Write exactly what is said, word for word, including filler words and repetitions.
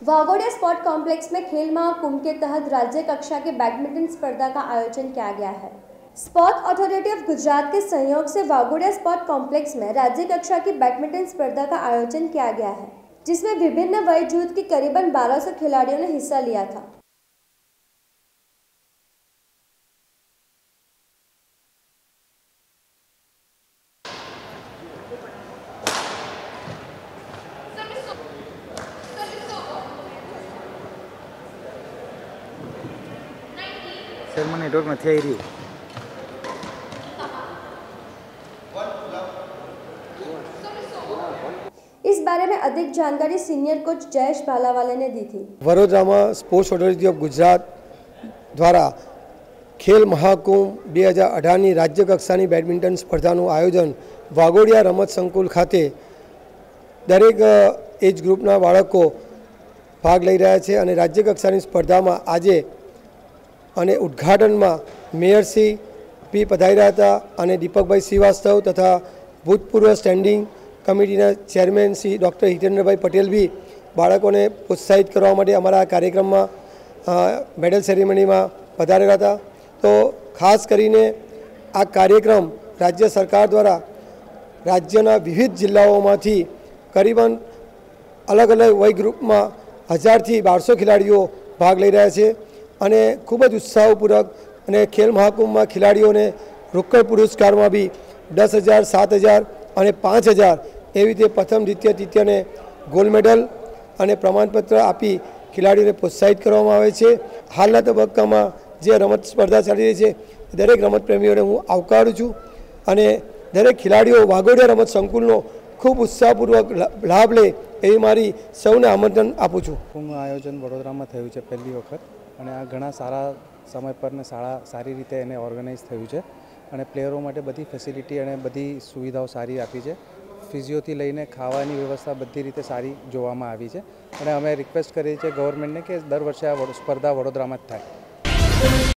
Waghodia sport complex में खेल महाकुंभ के तहत राज्य कक्षा के बैडमिंटन स्पर्धा का आयोजन किया गया है। स्पोर्ट अथॉरिटी ऑफ गुजरात के सहयोग से वाघोडिया स्पोर्ट कॉम्प्लेक्स में राज्य कक्षा की बैडमिंटन स्पर्धा का आयोजन किया गया है, जिसमें विभिन्न वय जूथ के करीबन बारह सौ खिलाड़ियों ने हिस्सा लिया था। શર્મા નેટવર્ક નથી આવી રહ્યું। इस बारे में अधिक जानकारी सीनियर कोच जयेश भालावाले ने दी थी। वडोदरा में स्पोर्ट्स ऑथोरिटी ऑफ गुजरात द्वारा खेल महाकुंभ બે હજાર અઢાર ની राज्य कक्षाની બેડમિન્ટન સ્પર્ધાનું આયોજન વાઘોડિયા રમત સંકુલ ખાતે દરેક એજ ગ્રુપના બાળકો ભાગ લઈ રહ્યા છે અને રાજ્ય કક્ષાની સ્પર્ધામાં આજે અને ઉદ્ઘાટનમાં મેયરશ્રી પી પધાર્યા હતા અને દીપકભાઈ શ્રીવાસ્તવ તથા ભૂતપૂર્વ સ્ટેન્ડિંગ કમિટીના ચેરમેન શ્રી ડૉક્ટર હિતેન્દ્રભાઈ પટેલ બી બાળકોને પ્રોત્સાહિત કરવા માટે અમારા આ કાર્યક્રમમાં મેડલ સેરેમનીમાં પધારેલા હતા। તો ખાસ કરીને આ કાર્યક્રમ રાજ્ય સરકાર દ્વારા રાજ્યના વિવિધ જિલ્લાઓમાંથી કરીબન અલગ અલગ વય ગ્રુપમાં હજારથી બારસો ખેલાડીઓ ભાગ લઈ રહ્યા છે અને ખૂબ જ ઉત્સાહપૂર્વક અને ખેલ મહાકુંભમાં ખેલાડીઓને રોકડ પુરસ્કારમાં બી દસ હજાર સાત હજાર અને પાંચ હજાર એવી રીતે પ્રથમ દ્વિતીય તૃતીયને ગોલ્ડ મેડલ અને પ્રમાણપત્ર આપી ખેલાડીઓને પ્રોત્સાહિત કરવામાં આવે છે। હાલના તબક્કામાં જે રમત સ્પર્ધા ચાલી રહી છે દરેક રમત પ્રેમીઓને હું આવકારું છું અને દરેક ખેલાડીઓ વાઘોડિયા રમત સંકુલનો ખૂબ ઉત્સાહપૂર્વક લાભ લે એવી મારી સૌને આમંત્રણ આપું છું। કુંભનું આયોજન વડોદરામાં થયું છે પહેલી વખત અને આ ઘણા સારા સમય પર ને સારા સારી રીતે એને ઓર્ગેનાઇઝ થયું છે અને પ્લેયરો માટે બધી ફેસિલિટી અને બધી સુવિધાઓ સારી આપી છે। ફિઝિયોથી લઈને ખાવાની વ્યવસ્થા બધી રીતે સારી જોવામાં આવી છે અને અમે રિક્વેસ્ટ કરીએ છીએ ગવર્મેન્ટને કે દર વર્ષે આ સ્પર્ધા વડોદરામાં જ થાય।